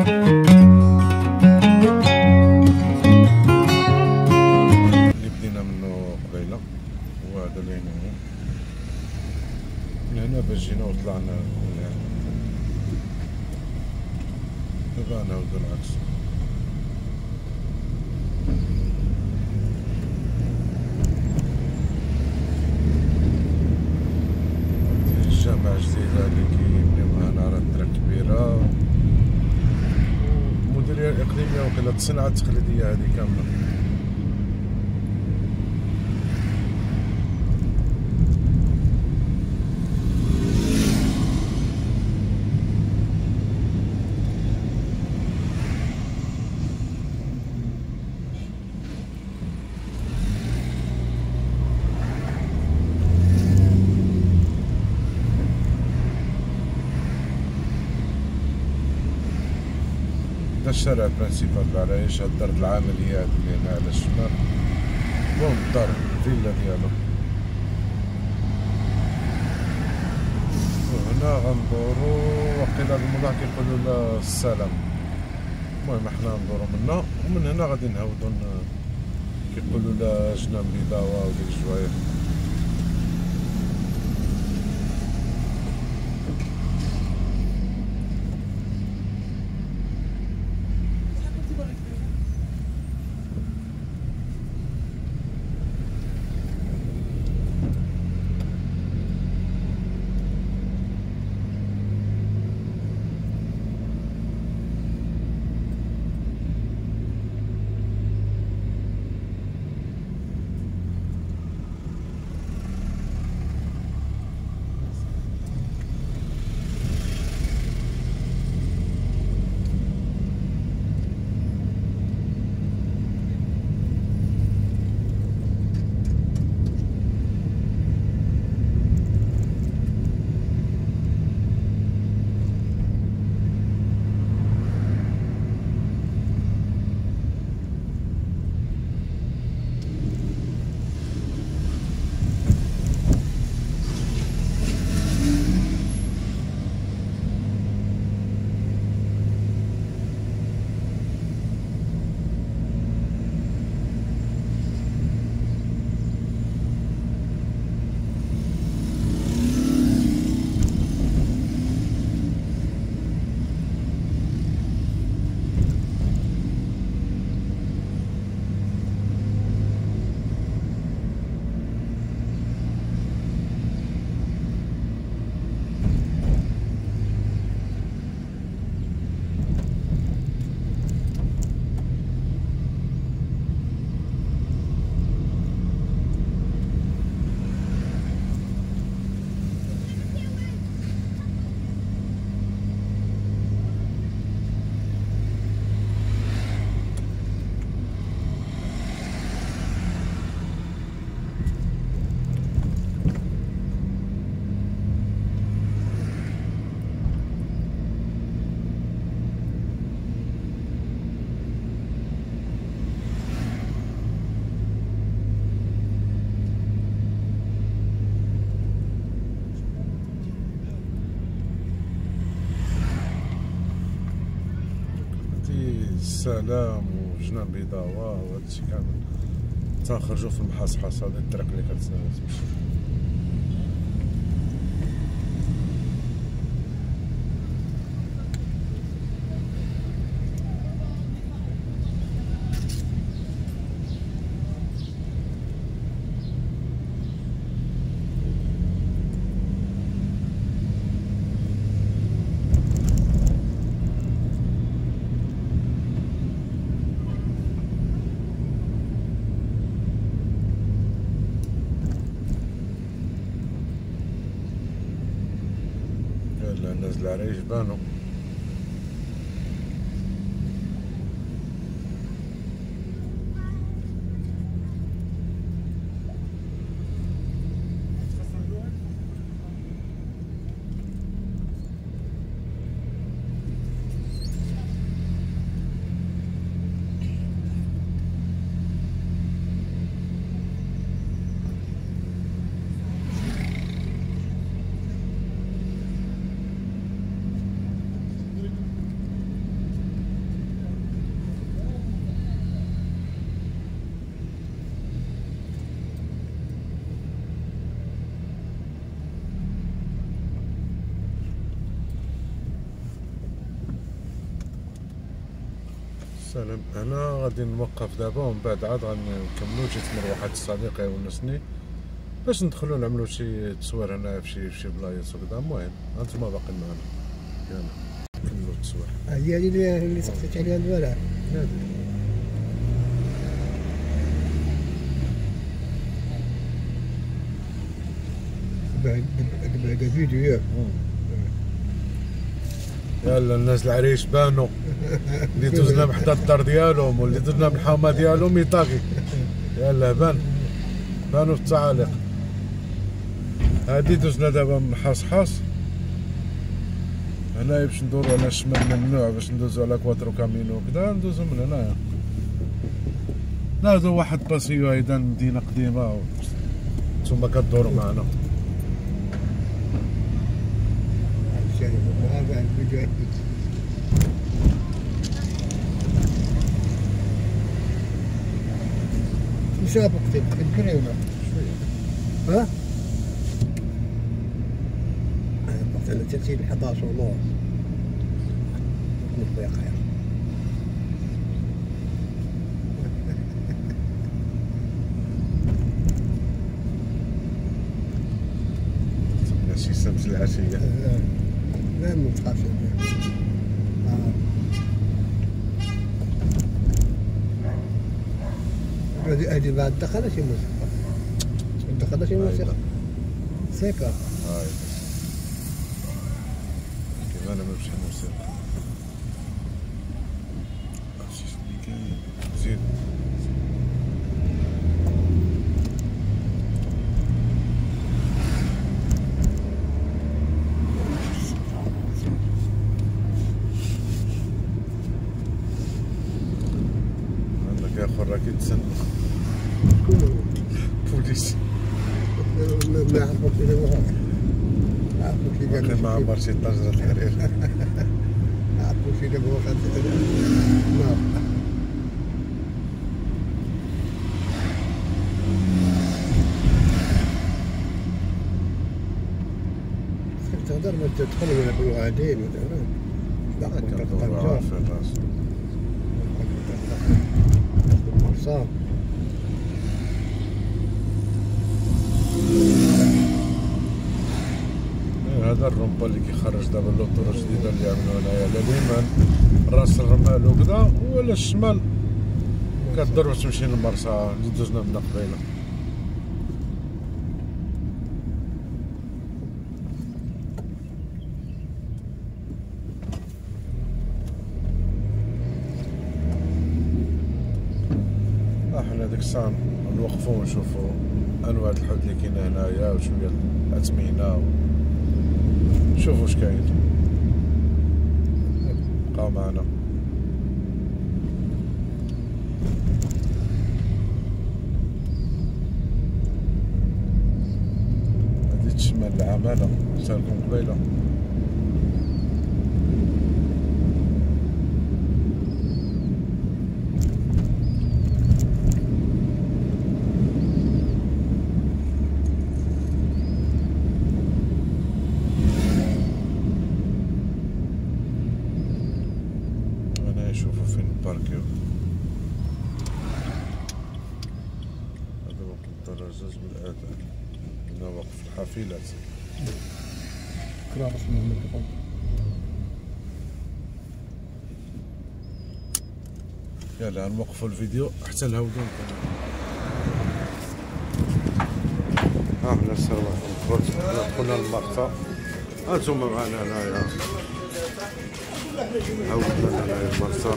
اللي بدينا منه قبيله هو هذا اللي هنا، من هنا باش جينا وطلعنا لهنا. دابا نعاودو العكس. جامع جديدة اللي كيبنيو معنا، راه الدرا كبيرة، المديرية الإقليمية وكالة الصناعة التقليدية هذه كاملة. هذا الشارع برانسيبال العرائش، هاد الدار العمليات اللي هنا على الشمال، بون الدار الفيلا ديالو. وهنا غندورو وقيلا الموضوع كيقولو لا السلام، المهم حنا ندورو منا، ومن هنا غادي نهودو كيقولو لا جنان بيضاوة وديك الجوايع. السلام وجنان بيضاوة وهادشي كامل تنخرجو في المحصحص. هذا الطريق اللي كتمشي. الناس العرايش بانو. سلام. انا غادي نوقف دابا ومن بعد عاد غنكملو تيتمر واحد الصديق يونسني باش ندخلو نعملو شي تصوير هنا في شي بلايص وكذا. المهم هانتوما باقيين معنا يلا نكملو التصوير. هي هذه اللي سقسيت عليها البارح. بعد فيديو ياك. يلا الناس العريش بانوا اللي دوزنا بحدا الدار ديالهم واللي دوزنا بالحومه ديالهم يطاغي. يلا بانوا في التعاليق. هادي دوزنا دابا من حصحص هنايا باش ندورو على الشمال ممنوع باش ندوزو على كواترو كامينو وكذا ندوزو من هنايا. ناخدو واحد باسيو هيدا مدينة قديمة نتوما كدورو معنا. مسابقة تذكري ولا؟ ها؟ أنا ترتيب 11 ونص نبقى خير. شي سمس العشية. لا ما تخافش. هذه بعد دخلت شي موسيقى. دخلت شي موسيقى. سيكا. كيف انا ما بشي موسيقى. شي كاين زيد. يا اخو راكي تسنى. شكون؟ بوليس. ما عرفوش إلا وراك. ما عرفوش إلا باقي ما عمر شي طاجرة الحرير. ما عرفوش إلا وراك. نار. تقدر ما تدخل ولا كل غاديين مثلا. لا كندورو في الراس. صار هذا الرومبا اللي كيخرج دابا اللوطورة الجديدة اللي عملوها هنايا على اليمين راس الرمال وكذا وعلى الشمال كدور باش تمشي للمرسى اللي دوزنا منها قبيله. حنا ديك الساعة نوقفو ونشوفو انواع الحوت اللي كاينه هنايا وشويه الاثمنه نشوفو واش كاين. بقاو معنا. هادي تشمال العمالة سالكم قبيله. نشوفو فين نباركيو. هذا وقت الدراجات بالآذان. هنا وقف الحافلات. كرامة من الميكروفون. يلا نوقفو الفيديو حتى نهودو نكملو. حنا السلام دخلنا للمرسى. هانتوما معنا هنايا. هاودنا هنايا المرسى.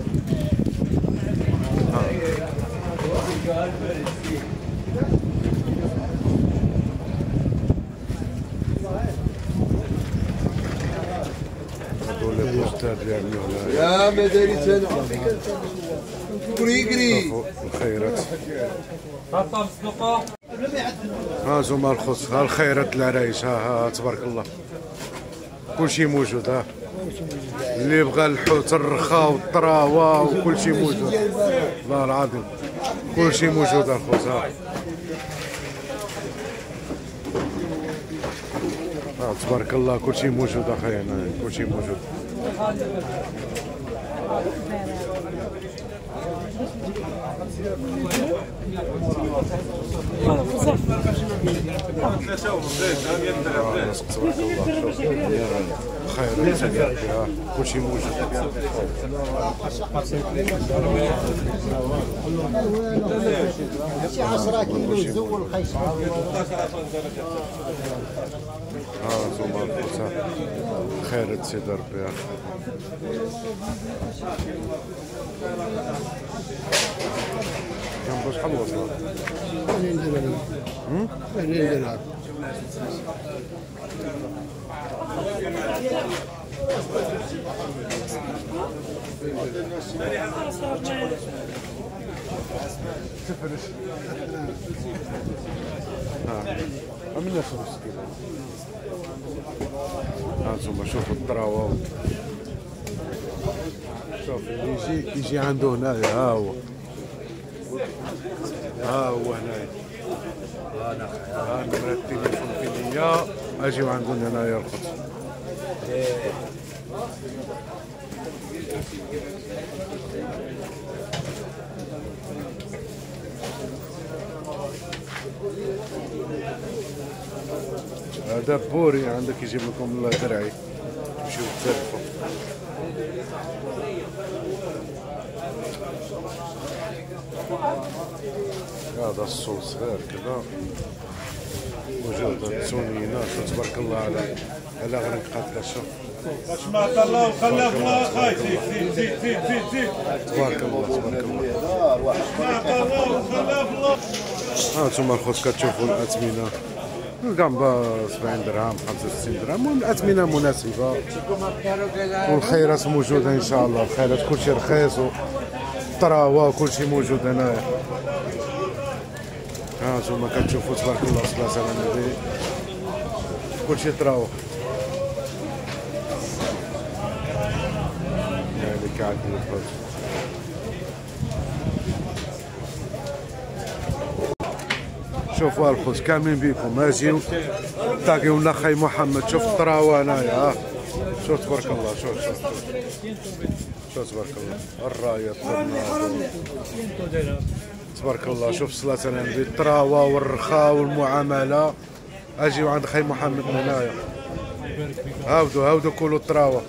هادو لي بوستر ديالنا هنايا. يا ما دايريت انا. كريكري. الخيرات. ها زوما الخص ها الخيرات العرايش ها تبارك الله كلشي موجود. ها اللي بغى الحوت الرخاء والطراوه وكلشي موجود والله العظيم كلشي موجود الخوت. ها تبارك الله كلشي موجود اخايا هنا كلشي موجود. كلشي موجود. شي 10 كيلو زول الخيش. زوما الخوت خير سيدي ربي. كم شحال وصلت؟ 80 درهم. 80 درهم. تفرش. من يخلص كذا. هانتوما شوفوا الطراوة. شوف يجي عنده هنايا ها هو هنايا. ها نمرة التليفون فينيا اجيو عندنا هنايا الخط. هذا بوري عندك يجيب لكم درعي تمشيو تسرفوا. هذا الصوص صغير كذا موجود التونينات تبارك الله على غير قاتله. شوف ما الله وخلاه الله خايف. زيد تبارك الله تبارك الله. ما الله وخلاه الله. هانتوما الخوت كتشوفوا الاثمنه الكامبا 70 درهم 65 درهم. المهم الاثمنه مناسبه والخيرات موجوده ان شاء الله. الخيرات كلشي رخيص والطراوه كلشي موجود هنايا. هانتوما كتشوفوا تبارك الله صلاه على النبي كلشي طراوه. يعني كعدل الخوت. شوفوا الخوت كاملين بيكم اجيو طاقيو لنا خاي محمد. شوف الطراوه هنايا شوف تبارك الله. شوف تبارك الله الرايه تبارك الله. شوف الصلاة على النبي الطراوه والرخاء والمعامله. اجيو عند خاي محمد من هنايا. هاودو كلوا الطراوه.